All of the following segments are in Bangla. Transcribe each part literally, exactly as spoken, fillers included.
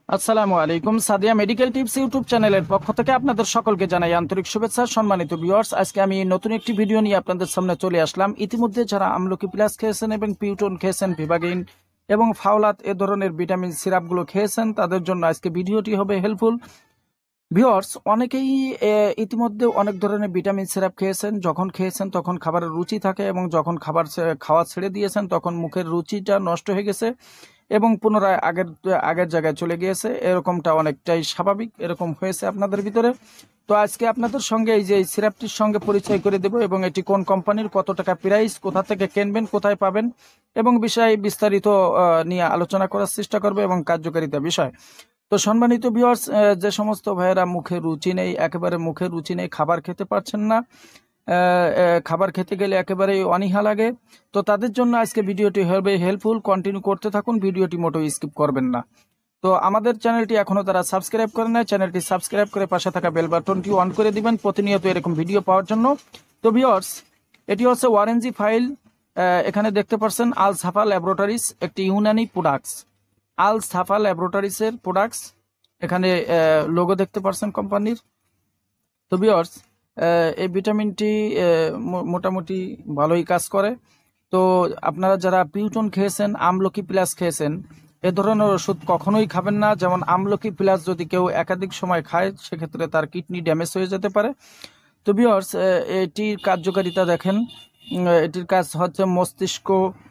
আসসালামু আলাইকুম। সাদিয়া মেডিকেল টিপস ইউটিউব চ্যানেলের পক্ষ থেকে আপনাদের সকলকে জানাই আন্তরিক শুভেচ্ছা। সম্মানিত ভিউয়ার্স, আজকে আমি নতুন একটি ভিডিও নিয়ে আপনাদের সামনে চলে আসলাম। ইতিমধ্যে যারা আমলকি প্লাস খেয়েছেন এবং পিউটন খেয়েছেন, ভিভাগিন এবং ফাওলাত এ ধরনের ভিটামিন সিরাপগুলো খেয়েছেন, তাদের জন্য আজকে ভিডিওটি হবে হেল্পফুল। ভিউয়ার্স, অনেকেই ইতিমধ্যে অনেক ধরনের ভিটামিন সিরাপ খেয়েছেন। যখন খেয়েছেন তখন খাবারের রুচি থাকে এবং যখন খাবার খাওয়া ছেড়ে দিয়েছেন তখন মুখের রুচিটা নষ্ট হয়ে গেছে এবং পুনরায় আগের আগের জায়গায় চলে গিয়েছে। এরকমটা অনেকটাই স্বাভাবিক, এরকম হয়েছে আপনাদের ভিতরে। তো আজকে আপনাদের সঙ্গে এই যে এই সিরাপটির সঙ্গে পরিচয় করে দেব এবং এটি কোন কোম্পানির, কত টাকা প্রাইস, কোথা থেকে কিনবেন, কোথায় পাবেন এবং বিষয়ে বিস্তারিত নিয়ে আলোচনা করার চেষ্টা করবে এবং কার্যকারিতা বিষয়। তো সম্মানিত ভিউয়ার্স, যে সমস্ত ভাইয়েরা মুখে রুচি নেই, একেবারে মুখে রুচি নেই, খাবার খেতে পারছেন না, খাবার খেতে গেলে একেবারেই অনীহা লাগে, তো তাদের জন্য আজকে ভিডিওটি হবে হেল্পফুল। কন্টিনিউ করতে থাকুন, ভিডিওটি মোটেও স্কিপ করবেন না। তো আমাদের চ্যানেলটি এখনও তারা সাবস্ক্রাইব করে নেয়, চ্যানেলটি সাবস্ক্রাইব করে পাশে থাকা বেল বাটনটি অন করে দিবেন প্রতিনিয়ত এরকম ভিডিও পাওয়ার জন্য। তো ভিউয়ার্স, এটি হচ্ছে ওয়ারেঞ্জি ফাইল। এখানে দেখতে পাচ্ছেন আল সাফা ল্যাবরেটরিজ, একটি ইউনানি প্রোডাক্টস, আল সাফা ল্যাবরেটরিজের প্রোডাক্টস। এখানে লোগো দেখতে পাচ্ছেন কোম্পানির। তো ভিউয়ার্স, এই ভিটামিনটি মোটামুটি ভালোই কাজ করে। তো আপনারা যারা পিউটন খেয়েছেন, আমলকি প্লাস খেয়েছেন, এ ধরনের ওষুধ কখনোই খাবেন না। যেমন আমলকি প্লাস যদি কেউ একাধিক সময় খায়, সেক্ষেত্রে তার কিডনি ড্যামেজ হয়ে যেতে পারে। তো ভিউয়ার্স, এটির কার্যকারিতা দেখেন। এটির কাজ হচ্ছে মস্তিষ্ক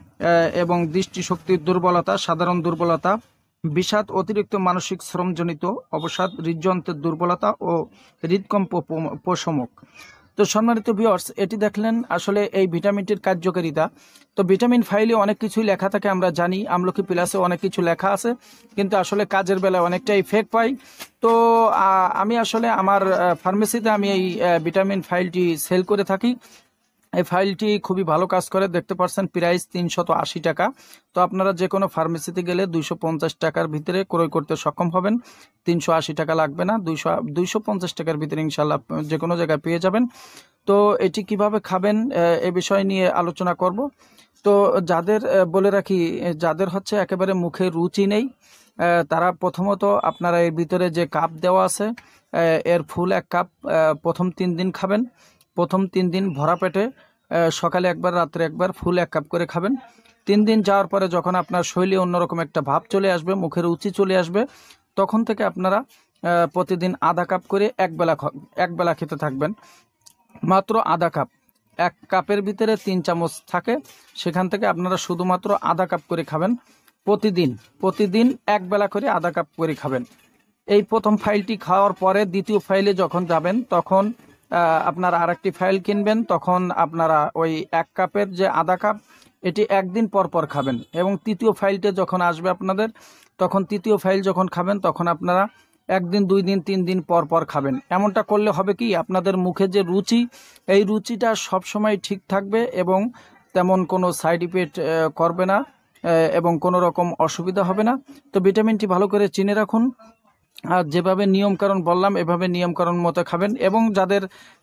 এবং দৃষ্টিশক্তির দুর্বলতা, সাধারণ দুর্বলতা, বিষাদ, অতিরিক্ত মানসিক শ্রমজনিত অবসাদ, হৃদযন্ত্রের দুর্বলতা ও হৃদকম্প প্রশমক। তো সম্মানিত ভিউয়ার্স, এটি দেখলেন আসলে এই ভিটামিনটির কার্যকারিতা। তো ভিটামিন ফাইলে অনেক কিছুই লেখা থাকে, আমরা জানি। আমলকি প্লাসে অনেক কিছু লেখা আছে, কিন্তু আসলে কাজের বেলায় অনেকটাই ফেক পাই। তো আমি আসলে আমার ফার্মেসিতে আমি এই ভিটামিন ফাইলটি সেল করে থাকি। এই ফাইলটি খুবই ভালো কাজ করে, দেখতে পাচ্ছেন প্রাইস তিনশত আশি টাকা। তো আপনারা যে কোনো ফার্মেসিতে গেলে দুইশো পঞ্চাশ টাকার ভিতরে ক্রয় করতে সক্ষম হবেন। তিনশো আশি টাকা লাগবে না, দুইশো দুইশো পঞ্চাশ টাকার ভিতরে ইনশাল্লাহ যে কোনো জায়গায় পেয়ে যাবেন। তো এটি কিভাবে খাবেন এ বিষয় নিয়ে আলোচনা করব। তো যাদের বলে রাখি, যাদের হচ্ছে একেবারে মুখে রুচি নেই, তারা প্রথমত আপনারা এর ভিতরে যে কাপ দেওয়া আছে, এর ফুল এক কাপ প্রথম তিন দিন খাবেন। প্রথম তিন দিন ভরা পেটে, সকালে একবার, রাত্রে একবার, ফুল এক কাপ করে খাবেন। তিন দিন যাওয়ার পরে যখন আপনার শরীরে অন্যরকম একটা ভাব চলে আসবে, মুখের রুচি চলে আসবে, তখন থেকে আপনারা প্রতিদিন আধা কাপ করে একবেলা একবেলা খেতে থাকবেন। মাত্র আধা কাপ, এক কাপের ভিতরে তিন চামচ থাকে, সেখান থেকে আপনারা শুধুমাত্র আধা কাপ করে খাবেন প্রতিদিন। প্রতিদিন একবেলা করে আধা কাপ করে খাবেন। এই প্রথম ফাইলটি খাওয়ার পরে দ্বিতীয় ফাইলে যখন যাবেন, তখন আপনারা আরেকটি ফাইল কিনবেন। তখন আপনারা ওই এক কাপের যে আধা কাপ, এটি একদিন পর পর খাবেন। এবং তৃতীয় ফাইলটা যখন আসবে আপনাদের, তখন তৃতীয় ফাইল যখন খাবেন, তখন আপনারা একদিন, দুই দিন, তিন দিন পর পর খাবেন। এমনটা করলে হবে কি, আপনাদের মুখে যে রুচি, এই রুচিটা সবসময় ঠিক থাকবে এবং তেমন কোনো সাইড ইফেক্ট করবে না এবং কোনো রকম অসুবিধা হবে না। তো ভিটামিনটি ভালো করে চিনে রাখুন, আর যেভাবে নিয়মকানুন বললাম এভাবে নিয়মকানুন মতো খাবেন। এবং যাদের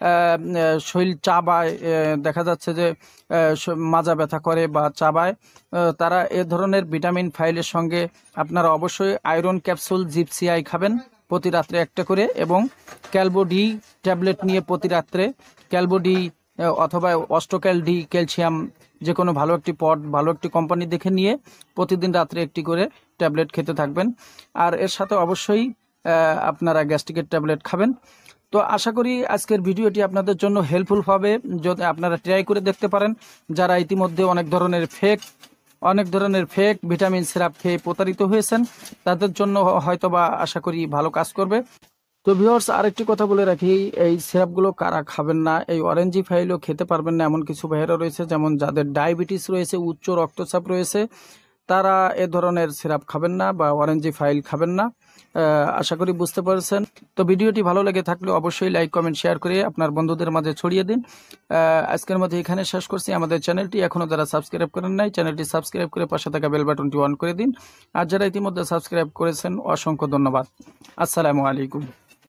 শরীর চাবায়, দেখা যাচ্ছে যে মাজা ব্যথা করে বা চাবায়, তারা এ ধরনের ভিটামিন ফাইলের সঙ্গে আপনারা অবশ্যই আয়রন ক্যাপসুল জিপসিআই খাবেন প্রতি রাত্রে একটা করে, এবং ক্যালবো ডি ট্যাবলেট নিয়ে প্রতি রাত্রে ক্যালবো ডি অথবা অস্টোক্যাল ডি ক্যালসিয়াম, যে কোনো ভালো একটি পট, ভালো একটি কোম্পানি দেখে নিয়ে প্রতিদিন রাত্রে একটি করে ট্যাবলেট খেতে থাকবেন। আর এর সাথে অবশ্যই আপনারা গ্যাস্ট্রিকের ট্যাবলেট খাবেন। তো আশা করি আজকের ভিডিওটি আপনাদের জন্য হেল্পফুল হবে, যদি আপনারা ট্রাই করে দেখতে পারেন। যারা ইতিমধ্যে অনেক ধরনের ফেক অনেক ধরনের ফেক ভিটামিন সিরাপ খেয়ে প্রতারিত হয়েছেন, তাদের জন্য হয়তোবা আশা করি ভালো কাজ করবে। তো ভিউয়ার্স, আরেকটি কথা বলে রাখি, এই সিরাপগুলো কারা খাবেন না, এই অরেঞ্জি ফাইলও খেতে পারবেন না এমন কিছু ভাইয়েরা রয়েছে, যেমন যাদের ডায়াবেটিস রয়েছে, উচ্চ রক্তচাপ রয়েছে, তারা এ ধরনের সিরাপ খাবেন না বা অরেঞ্জি ফাইল খাবেন না। আশা করি বুঝতে পারছেন। তো ভিডিওটি ভালো লেগে থাকলে অবশ্যই লাইক, কমেন্ট, শেয়ার করে আপনার বন্ধুদের মাঝে ছড়িয়ে দিন। আজকের মধ্যে এখানে শেষ করছি। আমাদের চ্যানেলটি এখনও যারা সাবস্ক্রাইব করেন নাই, চ্যানেলটি সাবস্ক্রাইব করে পাশে থাকা বেল বাটনটি অন করে দিন। আর যারা ইতিমধ্যে সাবস্ক্রাইব করেছেন, অসংখ্য ধন্যবাদ। আসসালামু আলাইকুম।